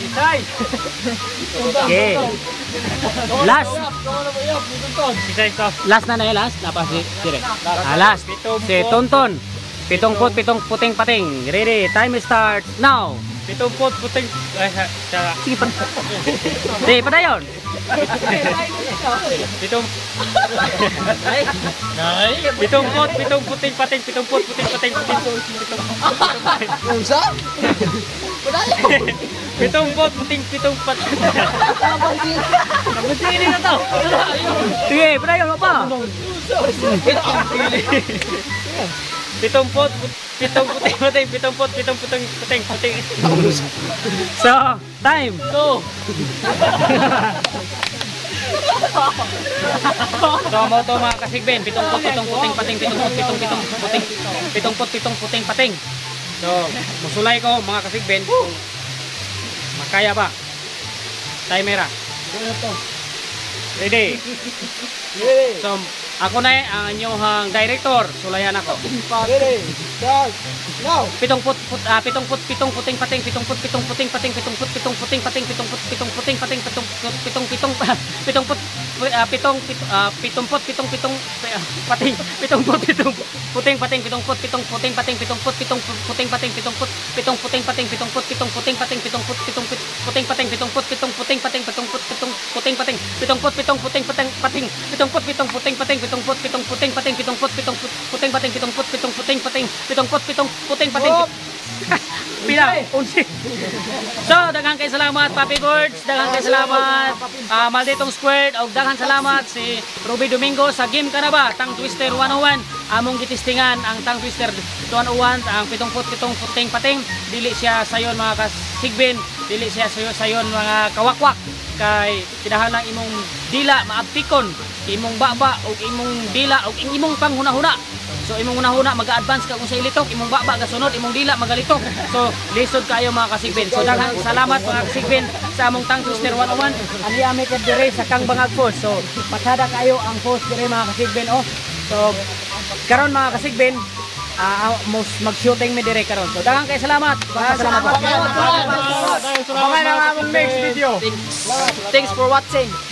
Isay. Okay. Last. Isay to. Last na na last. Napa si dire. Last. Si Tonton. 77 puting pating. Ready. Time starts now. 70 puting sa Sige pa. Di, padayon. pitong pitong puting pating, 70 puting pating, Unsa? 70 puting pitong pating. Sige na to. Sige, padayon mo pa. Pitong puting pating, 70 puting pating. So, time. So, mo to mga kasigben, 70 puting pating, 70 puting pating. So, musulay ko mga kasigben kung makaya ba. Timer. Ready. So, ako na ang inyong director. Sulayan ako. Ready. Start. Now. Pitong puting pating, pitong puting pating, pitong puting pating, pitong puting pating, pitong puting pating, pitong puting pating, pitong puting pating, pitong puting pating, pitong puting pating, pitong puting pating, pitong puting pating, pitong puting pating, pitong puting pating, pitong puting pating, pitong puting pating, pitong puting pating, pitong puting pating, pitong puting pating, pitong puting pating. Pila, unsi. So, daghang kay salamat Papi Birds, daghang kay salamat Malditong Squared, og daghang salamat si Ruby Domingo sa game ka na ba, Tang Twister 101. Among gitistingan ang Tang Twister 101, ang 70 puting pating, dili siya sayon mga kasigbin, dili siya sayon mga kawakwak, kay kinahanglan imong dila maaptikon, imong baba og imong dila og imong panghuna-huna. So imong unahuna mag-advance ka kung sa ilitok, imong baba gasunod, imong dila magalitok. So lisod kayo mga kasigbin. So daghang salamat mga kasigbin sa among Tang Twister 101. Ang yami ka dire sa Kang Bangag Post. So patada kayo ang post dire mga kasigbin oh. So karon mga kasigbin, mag-shooting mi dire karon. So daghang kay salamat. Salamat. Baka na among next video. Thanks for watching.